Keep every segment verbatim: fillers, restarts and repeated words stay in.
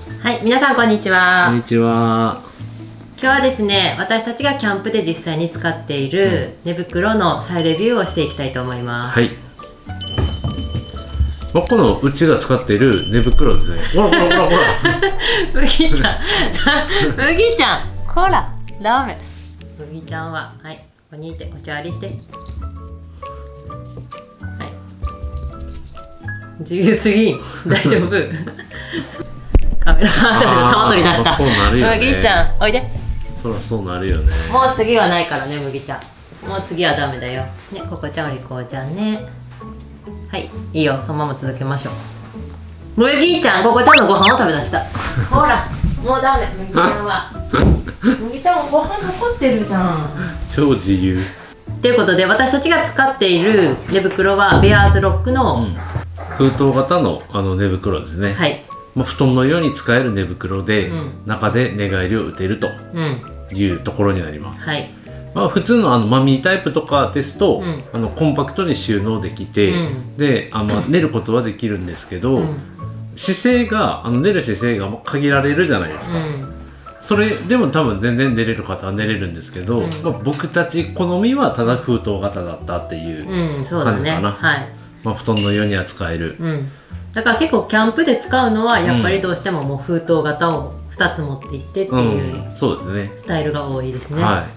はい、皆さんこんにちは。 こんにちは。 今日はですね、私たちがキャンプで実際に使っている寝袋の再レビューをしていきたいと思います。 はい。まあ、このうちが使っている寝袋ですね。ほらほらほらほら。 麦ちゃん、麦ちゃん、ほら、ダメ。麦ちゃんは、はい、ここにいて、こちらにして。はい。自由すぎん、大丈夫。カメラハンドルの玉取り出した。 そうなるよね。 麦ちゃん、おいで。 そらそうなるよね。 もう次はないからね、麦ちゃん。もう次はダメだよ。ね、ここちゃん、お利口ちゃんね。はい、いいよ、そのまま続けましょう。麦ちゃん、ここちゃんのご飯を食べ出した。ほら、もうダメ、麦ちゃんは。麦ちゃんもご飯残ってるじゃん。 超自由。 ということで、私たちが使っている寝袋はベアーズロックの、うん、 封筒型のあの寝袋ですね。 はい。 まあ、布団のように使える寝袋で、うん、中で寝返りを打てるというところになります。 はい。 まあ、普通のあのマミータイプとかですと、うん、あのコンパクトに収納できて、うん、であの寝ることはできるんですけど、うん、姿勢があの寝る姿勢が限られるじゃないですか。うん、それでも多分全然寝れる方は寝れるんですけど、うん、まあ、僕たち好みはただ封筒型だったっていう感じかな。まあ、布団のようには使える。うん、 だから結構キャンプで使うのはやっぱりどうしてももう封筒型をふたつ持っていってっていうスタイルが多いですね。 はい、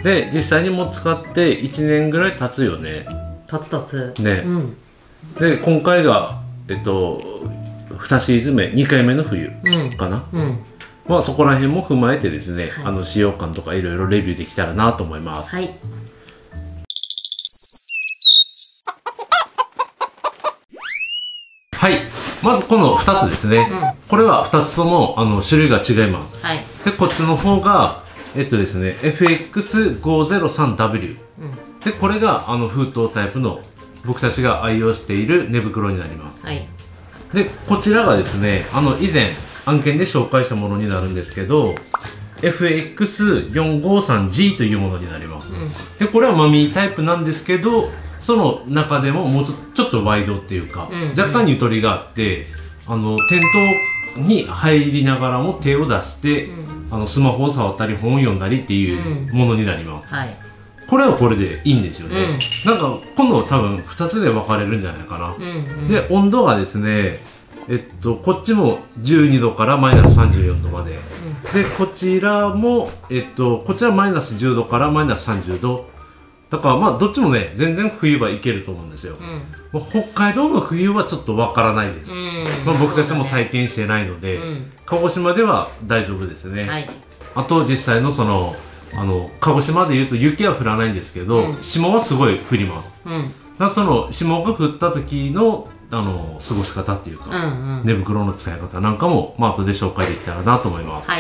で実際にもう使っていちねんぐらい経つよね。 経つ経つね、うん、で今回がえっとにシーズンめにかいめの冬かな、うんうん、まあそこら辺も踏まえてですね、はい、あの使用感とかいろいろレビューできたらなと思います。はい。はい、まずこのふたつですね、うん、これはふたつともあの種類が違います。はい、でこっちの方がえっとですね エフエックスごーぜろさんダブリュー、うん、でこれがあの封筒タイプの僕たちが愛用している寝袋になります。はい、でこちらがですねあの以前案件で紹介したものになるんですけど エフエックスよんごーさんジー というものになります。うん、でこれはマミータイプなんですけどその中でももうちょ、ちょっとワイドっていうか、うんうん、若干ゆとりがあってあの店頭に入りながらも手を出して、うん、あのスマホを触ったり本を読んだりっていうものになります。うん、はい、これはこれでいいんですよね。うん、なんか今度多分ふたつで分かれるんじゃないかな。うんうん、で温度がですねえっとこっちもじゅうにどからマイナスさんじゅうよんどまで、うん、でこちらもえっとこちらマイナスじゅうどからマイナスさんじゅうどだからまあどっちもね全然冬はいけると思うんですよ。うん、北海道の冬はちょっとわからないです。まあ僕たちも体験してないので、うん、鹿児島では大丈夫ですね。はい、あと実際のそのあの鹿児島でいうと雪は降らないんですけど、うん、霜はすごい降ります。うん、だからその霜が降った時のあの過ごし方っていうか、うんうん、寝袋の使い方なんかもまあ後で紹介できたらなと思います。はい、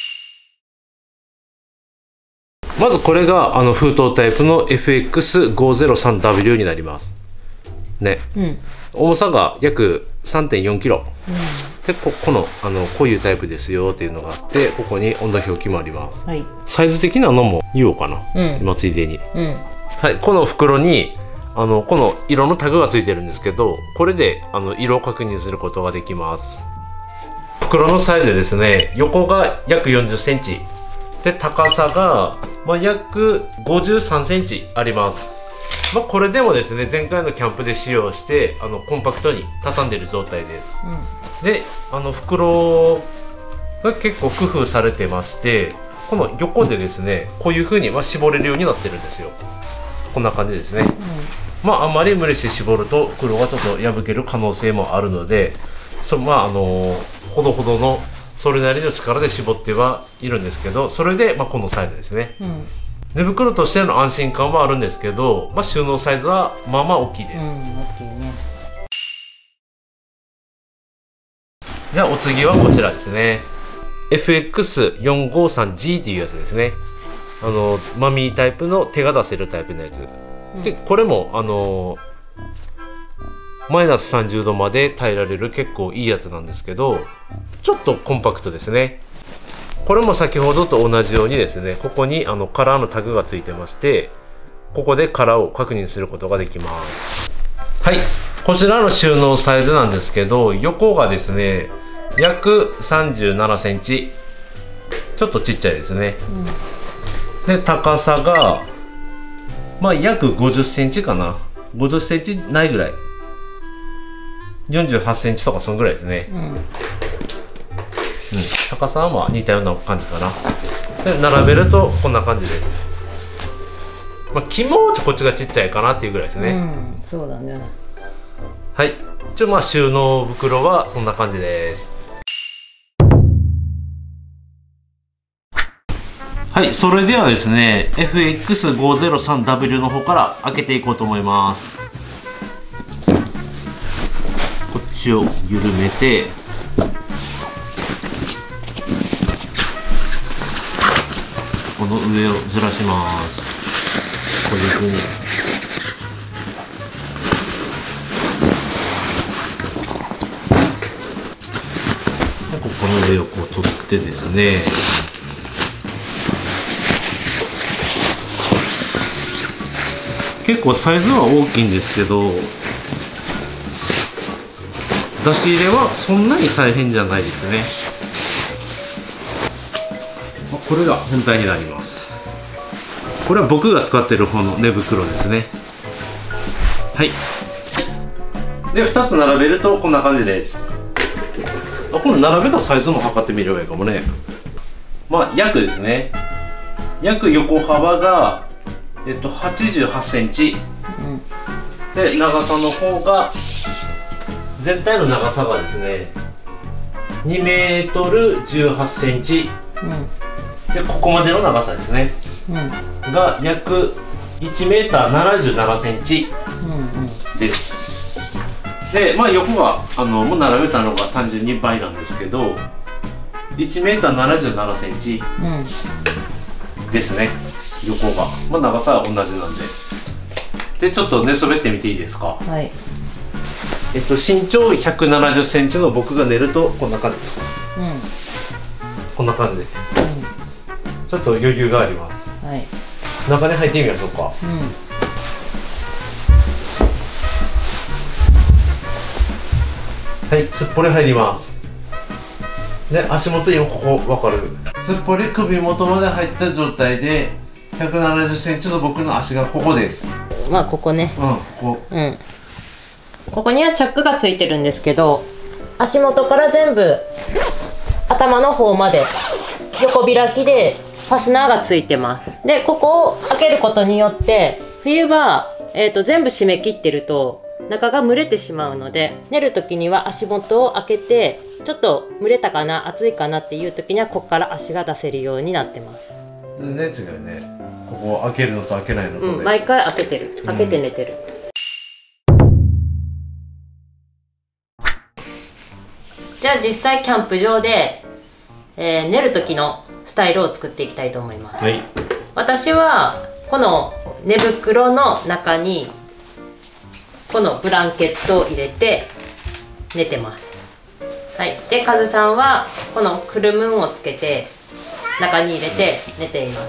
まずこれがあの封筒タイプの エフエックスごーぜろさんダブリュー になりますね。うん、重さが約 さんてんよんキロ、うん、で こ, このあのこういうタイプですよっていうのがあってここに温度表記もあります。はい、サイズ的なのも言おうかな、うん、今ついでに、うん、はい、この袋にあのこの色のタグがついてるんですけどこれであの色を確認することができます。袋のサイズですね横が約よんじゅっセンチで高さが、まあ、約ごじゅうさんセンチあります。まあ、これでもですね前回のキャンプで使用してあのコンパクトに畳んでる状態です。うん、であの袋が結構工夫されてましてこの横でですねこういう風にまあ絞れるようになってるんですよ。こんな感じですね。うん、まああんまり無理して絞ると袋がちょっと破ける可能性もあるのでそまああのほどほどのそれなりの力で絞ってはいるんですけどそれでまあこのサイズですね。うん、寝袋としての安心感はあるんですけど、まあ、収納サイズはまあまあ大きいです。うん、大きいね。じゃあお次はこちらですね エフエックスよんごーさんジー っていうやつですね。あのマミータイプの手が出せるタイプのやつ、うん、でこれもあのマイナスさんじゅうどまで耐えられる結構いいやつなんですけどちょっとコンパクトですね。これも先ほどと同じようにですねここにあのカラーのタグがついてましてここでカラーを確認することができます。はい、こちらの収納サイズなんですけど横がですね約さんじゅうななセンチ、ちょっとちっちゃいですね、うん、で高さがまあ約ごじゅっセンチかな、ごじゅっセンチないぐらい、よんじゅうはちセンチとかそのぐらいですね、うん、うん、高さはまあ似たような感じかな。で並べるとこんな感じです。まあ気持ちこっちがちっちゃいかなっていうぐらいですね、うん、 そうだね。 はい、一応まあ収納袋はそんな感じです。はい、それではですね エフエックスごーぜろさんダブリュー の方から開けていこうと思います。こっちを緩めて、この上をずらします。こういうふうにでここの上をこう取ってですね、結構サイズは大きいんですけど、出し入れはそんなに大変じゃないですね。これが本体になります。これは僕が使っている方の寝袋ですね。はい。でふたつ並べるとこんな感じです。あ、この並べたサイズも測ってみればいいかもね。まあ約ですね、約横幅がえっとはちじゅうはちセンチ、うん、で長さの方が全体の長さがですねにメートルじゅうはちセンチ、うん、でここまでの長さですね、うん、が約いちメーターななじゅうななセンチです、うんうん、でまあ横があのもう並べたのが単純に倍なんですけどいちメーターななじゅうななセンチですね、横が、まあ、長さは同じなんで。でちょっと寝そべってみていいですか。はい。えっと身長ひゃくななじゅっセンチの僕が寝るとこんな感じです。うん。こんな感じで、うん、ちょっと余裕があります。はい。中に入ってみましょうか。うん。はい、すっぽり入ります。で足元にもここ分かる。すっぽり首元まで入った状態でひゃくななじゅっセンチの僕の足がここです。 まあここね。 うん、ここ。 うん。ここにはチャックがついてるんですけど、足元から全部頭の方まで横開きでファスナーがついてます。でここを開けることによって冬は、えーと、全部締め切ってると中が蒸れてしまうので、寝る時には足元を開けてちょっと蒸れたかな暑いかなっていう時にはここから足が出せるようになってます。 全然違うね。ここ開けるのと開けないのとで、 うん、毎回開けてる、開けて寝てる、うん、じゃあ実際キャンプ場で、えー、寝る時のスタイルを作っていきたいと思います。はい、私はこの寝袋の中にこのブランケットを入れて寝てます。はい、でカズさんはこのクルムンをつけて中に入れて寝ています。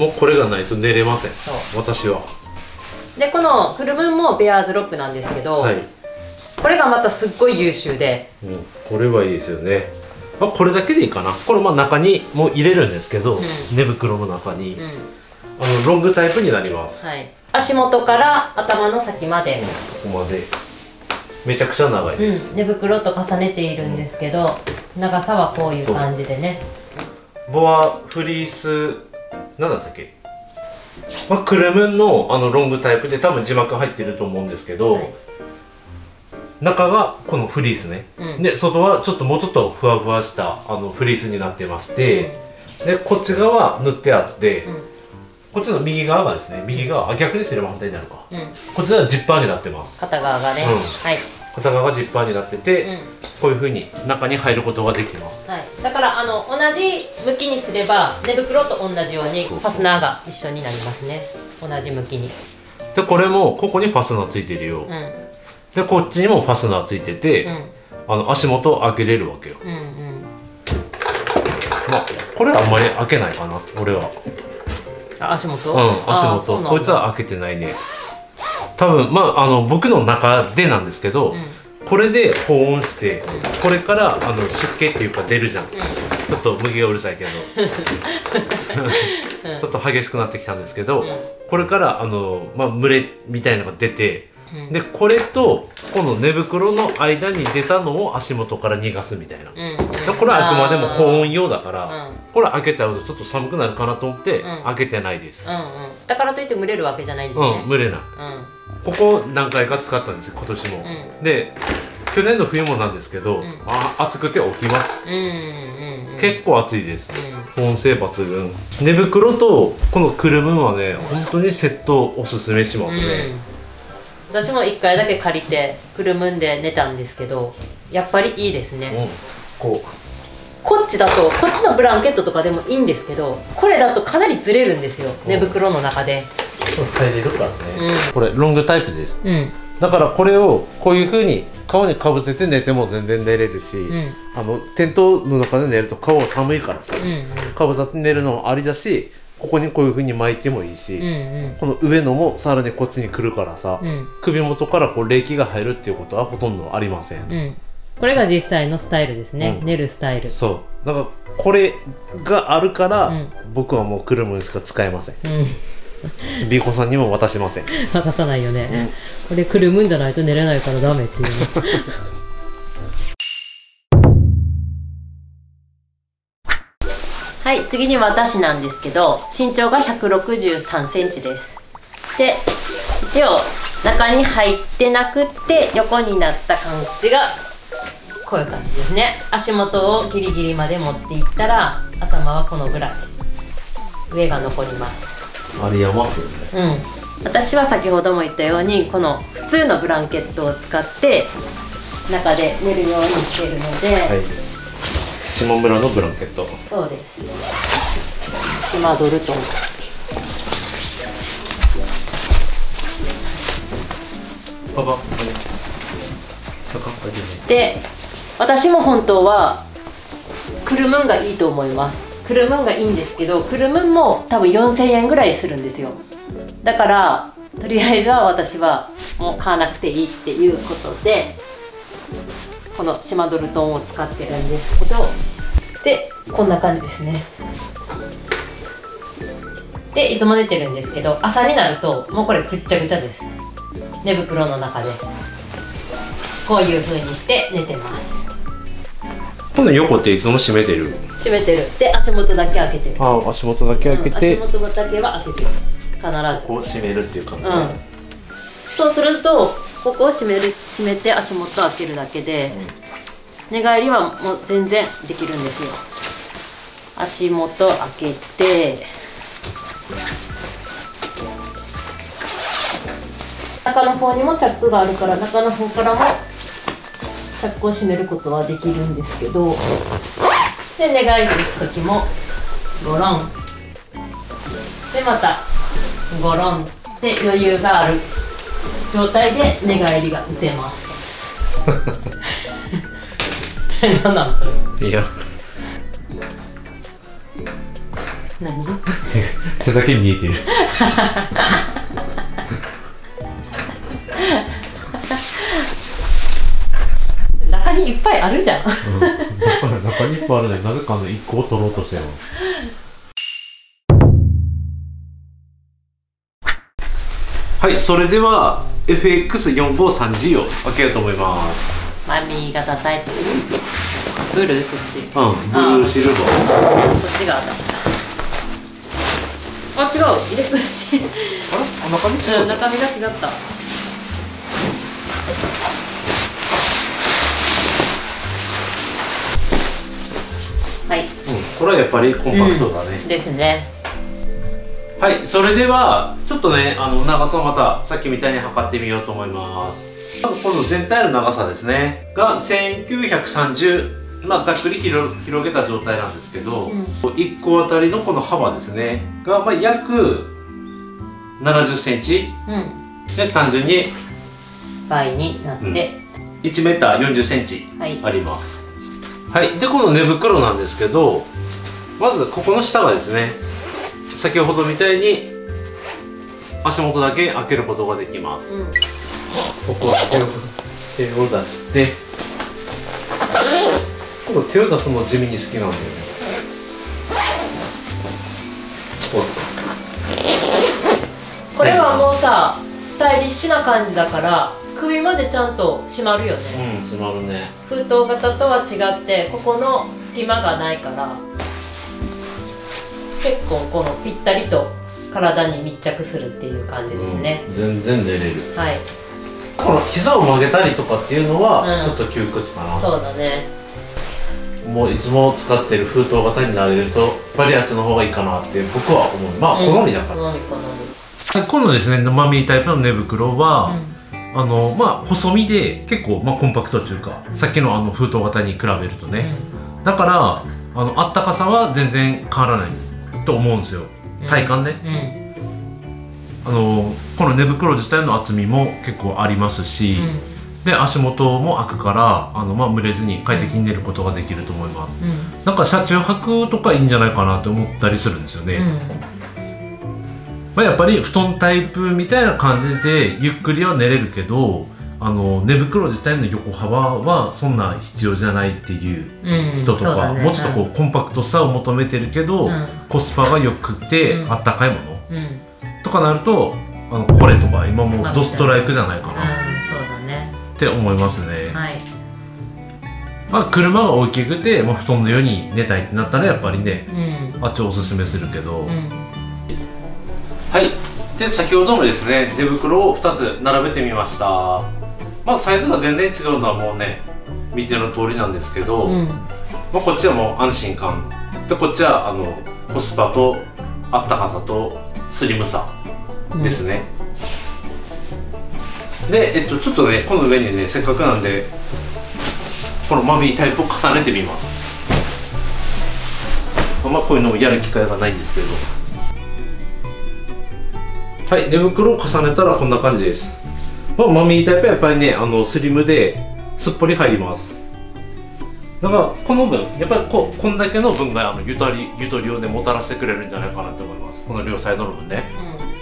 もうこれがないと寝れません、私は。 でこのクルムンもベアーズロックなんですけど、はい、これがまたすっごい優秀で、 うん、これはいいですよね。あ、これだけでいいかな。これまあ中にもう入れるんですけど、うん、寝袋の中に、うん、あのロングタイプになります。はい、 足元から頭の先まで、 うん、ここまでめちゃくちゃ長いです、 うん、寝袋と重ねているんですけど、うん、長さはこういう感じでね。 ボアフリースなんだったっけ、まあ、クルムンのあのロングタイプで多分字幕入ってると思うんですけど、はい、中がこのフリースね、うん、で外はちょっともうちょっとふわふわしたあのフリースになってまして、うん、でこっち側塗ってあって、うん、こっちの右側がですね、右側、あ、逆にすれば反対になるか、うん、こちらはジッパーになってます。 片側がね、うん、はい、 片側がジッパーになってて、うん、こういうふうに中に入ることができます。 はい、だからあの同じ向きにすれば寝袋と同じようにファスナーが一緒になりますね。同じ向きに。でこれもここにファスナーついてるよ、うん、でこっちにもファスナーついてて、うん、あの足元を開けれるわけよ。うんうん、まあこれはあんまり開けないかな、俺は。 あ、足元？ うん、足元。こいつは開けてないね。多分まああの僕の中でなんですけど、うん、 これで保温してこれからあの湿気っていうか出るじゃん、うん、ちょっと麦がうるさいけどちょっと激しくなってきたんですけど、うん、これからあの、まあ、蒸れみたいなのが出て、うん、でこれとこの寝袋の間に出たのを足元から逃がすみたいな、うん、これはあくまでも保温用だから、うん、これ開けちゃうとちょっと寒くなるかなと思って開けてないです、 うんうんうん、だからといって蒸れるわけじゃないんですね。 うん、蒸れない、うん、ここ何回か使ったんですよ今年も、うん、で去年の冬もなんですけど、うん、あ暑くて起きます、うんうんうん、結構暑いです、うん、保温性抜群。寝袋とこのクルムはね、うん、本当にセットおすすめしますね、 うん、私もいっかいだけ借りてクルムんで寝たんですけどやっぱりいいですね、うん、こうこっちだとこっちのブランケットとかでもいいんですけどこれだとかなりずれるんですよ、寝袋の中で入れるからね、うん、これロングタイプです、うん、だからこれをこういう風に顔にかぶせて寝ても全然寝れるし、うん、あのテントの中で寝ると顔は寒いからさ、うんうん、かぶさって寝るのもありだしここにこういう風に巻いてもいいし、うんうん、この上のもさらにこっちに来るからさ、うん、首元からこう冷気が入るっていうことはほとんどありません、うん、 これが実際のスタイルですね、うん、寝るスタイル。 そうだからこれがあるから、うん、僕はもうクルムしか使えません、うんビーコさんにも渡しません。 渡さないよね、うん、これくるむんじゃないと寝れないからダメっていうねはい、次に私なんですけど身長がひゃくろくじゅうさんセンチです。で一応中に入ってなくって横になった感じがこういう感じですね。足元をギリギリまで持っていったら頭はこのぐらい上が残ります。 あれやばくね、 うん、私は先ほども言ったようにこの普通のブランケットを使って中で寝るようにしているので、はい、 島村のブランケット。 そうです。島ドルトン。 パパ、 で、私も本当はクルムンがいいと思います。クルムンがいいんですけどクルムンも多分よんせんえんぐらいするんですよ。だからとりあえずは私はもう買わなくていいっていうことでこの島ドルトンを使ってるんですけどでこんな感じですね。でいつも寝てるんですけど朝になるともうこれぐっちゃぐちゃです。寝袋の中でこういう風にして寝てます。 この横っていつも閉めてる閉めてる。で足元だけ開けてる。 ああ足元だけ開けて、 うん、足元だけは開けてる必ずこう閉めるっていう感じ、 うん、そうするとここを閉める閉めて足元開けるだけで、うん、寝返りはもう全然できるんですよ。足元開けて中の方にもチャックがあるから中の方からもチャックを閉めることはできるんですけどで寝返り打つ時もゴロンでまたゴロンで余裕がある状態で寝返りが打てます何なのそれ。 いや何手だけ見えてる中にいっぱいあるじゃん、うん、 だから中にいっぱいあるのになぜかあのいっこを取ろうとしてるの。はい、それでは エフエックスよんごさんジー を開けようと思います。 マミー型タイプブルーそっち。 うん、ブルーシルバー。こっちが私だ。あ、違う、入れ替えあれ、中身違う、 うん、中身が違った。はい、うん、 これはやっぱりコンパクトだね、 うん、ですね。 はい、それではちょっとねあの長さをまたさっきみたいに測ってみようと思います。まずこの全体の長さですねがせんきゅうひゃくさんじゅう、まあ、ざっくり広げた状態なんですけど、うん、いっこあたりのこの幅ですねが、まあ、約ななじゅっセンチ、うん、で単純に倍になって、うん、 いちメーターよんじゅっセンチあります。はい、はい、でこの寝袋なんですけどまずここの下がですね先ほどみたいに足元だけ開けることができます、うん、ここは開ける手を出して、この手を出すの地味に好きなんだよね。 これはもうさ、スタイリッシュな感じだから首までちゃんと締まるよね。 うん、締まるね。 封筒型とは違ってここの隙間がないから結構このぴったりと体に密着するっていう感じですね、 うん、全然寝れる。 はい。 この膝を曲げたりとかっていうのはちょっと窮屈かな、うん、 そうだね。 もういつも使ってる封筒型になれるとやっぱりあっちの方がいいかなって僕は思う。まあ好みだから、うん、好み好み。今度ですね、マミータイプの寝袋は、うん、あのまあ細身で結構、まあ、コンパクトというか、さっきのあの封筒型に比べるとね、うん、だからあのあったかさは全然変わらないと思うんですよ、体感ね、うんうん、あのこの寝袋自体の厚みも結構ありますし、うん、で足元も開くからあの、まあ、蒸れずに快適に寝ることができると思います、うん、なんか車中泊とかいいんじゃないかなと思ったりするんですよね、うん、まあ、やっぱり布団タイプみたいな感じでゆっくりは寝れるけど、あの寝袋自体の横幅はそんな必要じゃないっていう人とか、うんね、もうちょっとこう、うん、コンパクトさを求めてるけど、うん、コスパがよくて、うん、あったかいもの、うん、とかなるとあのこれとか今もうドストライクじゃないかな、うん、 そうだねって思いますね、 はい。 まあ、車が大きくて、まあ、布団のように寝たいってなったらやっぱりね、うん、あっちをおすすめするけど、うん、はい。で先ほどのですね寝袋をふたつ並べてみました。まあサイズが全然違うのはもうね見ての通りなんですけど、うん、まあこっちはもう安心感で、こっちはあのコスパとあったかさとスリムさですね、うん、で、えっと、ちょっとねこの上にねせっかくなんでこのマミータイプを重ねてみます。まあこういうのをやる機会がないんですけど、はい、寝袋を重ねたらこんな感じです。まあ、マミータイプはやっぱりねあのスリムですっぽり入ります。だからこの分やっぱり こ, こんだけの分があのゆとりゆとりをねもたらしてくれるんじゃないかなと思います。この両サイドの分ね、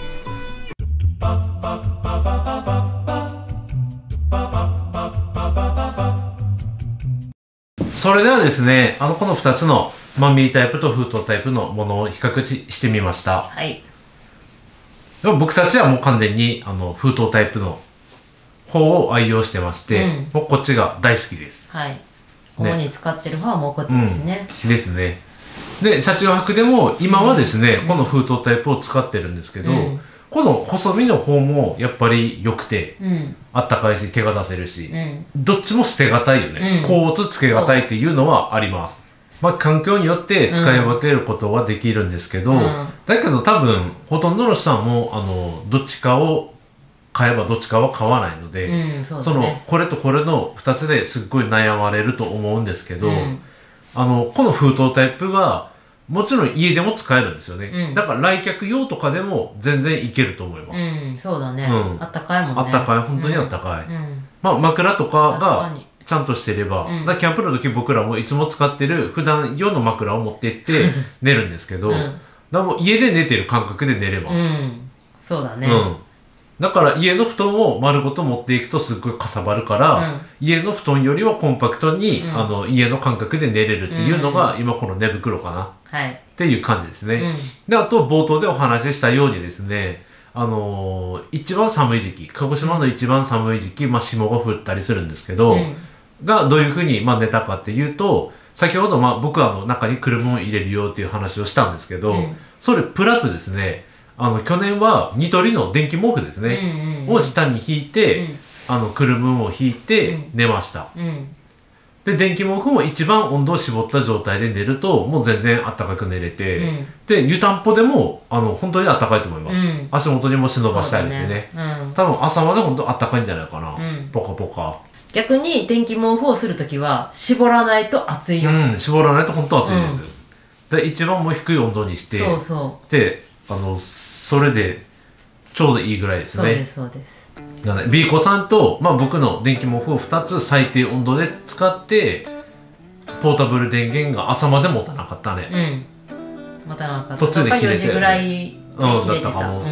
うん、それではですねあのこのふたつのマミータイプと封筒タイプのものを比較してみました。 はい。 でも僕たちはもう完全にあの封筒タイプの方を愛用してまして、うん、もうこっちが大好きです。 はい。主に使ってる方はもうこっちですね。 うん、ですね。で車中泊でも今はですね、うん、この封筒タイプを使ってるんですけど、うん、この細身の方もやっぱり良くて、うん、あったかいし手が出せるし、うん、どっちも捨てがたいよね、うん、甲乙つけがたいっていうのはあります。まあ、環境によって使い分けることはできるんですけど、うん、だけど多分ほとんどの人はもうあのどっちかを買えばどっちかは買わないので、うん そ, ね、そのこれとこれのふたつですっごい悩まれると思うんですけど、うん、あのこの封筒タイプはもちろん家でも使えるんですよね、うん、だから来客用とかでも全然いけると思います。 うん、そうだね、うん、あったかいもんね。 あったかい、本当にあったかい、うん、まあ、枕とかがちゃんとしてれば、うん、だキャンプの時僕らもいつも使ってる普段用の枕を持って行って寝るんですけど、うん、だもう家で寝てる感覚で寝れます、うん、 そうだね、 うん、だから家の布団を丸ごと持っていくとすっごいかさばるから、うん、家の布団よりはコンパクトに、うん、あの家の感覚で寝れるっていうのが、うん、今この寝袋かな、はい、っていう感じですね、うん、であと冒頭でお話ししたようにですね、あのー、一番寒い時期、鹿児島の一番寒い時期、まあ、霜が降ったりするんですけど、うん、がどういうふうに、まあ、寝たかっていうと、先ほど、まあ、僕はあの中に車を入れるよっていう話をしたんですけど、うん、それプラスですね、あの去年はニトリの電気毛布ですね、うんうんうん、を下に引いて、うん、あの車を引いて寝ました、うん、で電気毛布も一番温度を絞った状態で寝るともう全然あったかく寝れて、うん、で湯たんぽでもあの本当にあったかいと思います、うん、足元にも忍ばしたいのでね、ね、うん、多分朝まで本当あったかいんじゃないかな、うん、ポカポカ。 逆に電気毛布をするときは絞らないと暑いよ、 うん、絞らないと本当暑いです、うん、で一番もう低い温度にしてそうそうであのそれでちょうどいいぐらいですね。そうですそうです。だからね、ビーコさんと、まあ、僕の電気毛布をふたつ最低温度で使ってポータブル電源が朝まで持たなかったね。 うん、持たなかった。 途中で切れてよじぐらいで切れてた、 うん、だったかも、うん、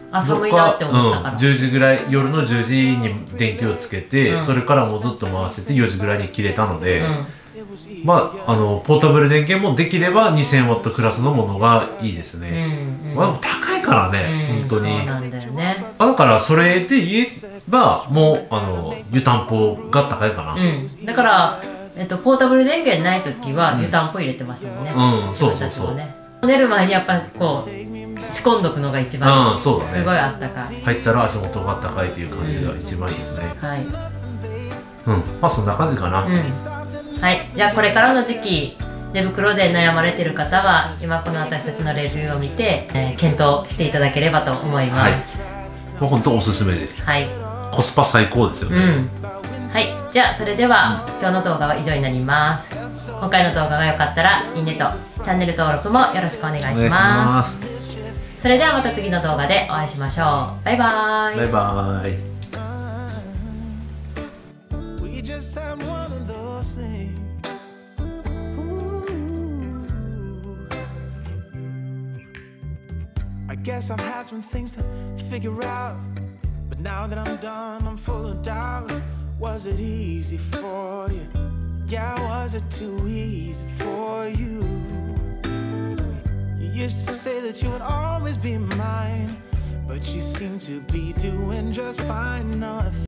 あ、寒いなって思ったから、 うん、じゅうじぐらい、夜のじゅうじに電気をつけて、うん、それからもうずっと回しててよじぐらいに切れたので、うん、まああのポータブル電源もできればにせんワットクラスのものがいいですね、うんうん、まあ、高いからね、うん、本当に。 そうなんだよね。 だからそれで言えばもうあの湯たんぽが高いかな、 うん、だからえっと、ポータブル電源ない時は湯たんぽ入れてましたもんね。 うん、そうそうそう。 寝る前にやっぱこう仕込んどくのが一番、うん、そうだね、すごいあったかい。 入ったら足元があったかいっていう感じが一番いいですね。 うん、はい。 うん、まあそんな感じかな。うん、 はい。じゃあこれからの時期寝袋で悩まれてる方は今この私たちのレビューを見て、えー、検討していただければと思います。はい、 もう本当おすすめです。 はい。 コスパ最高ですよね。うん、 はい、じゃあそれでは、うん、今日の動画は以上になります。今回の動画が良かったらいいねとチャンネル登録もよろしくお願いします。それではまた次の動画でお会いしましょう。バイバイ。 バイバイ。I guess I've had some things to figure out, but now that I'm done, I'm full of doubt. Was it easy for you? Yeah, was it too easy for you? You used to say that you would always be mine, but you seem to be doing just fine. No,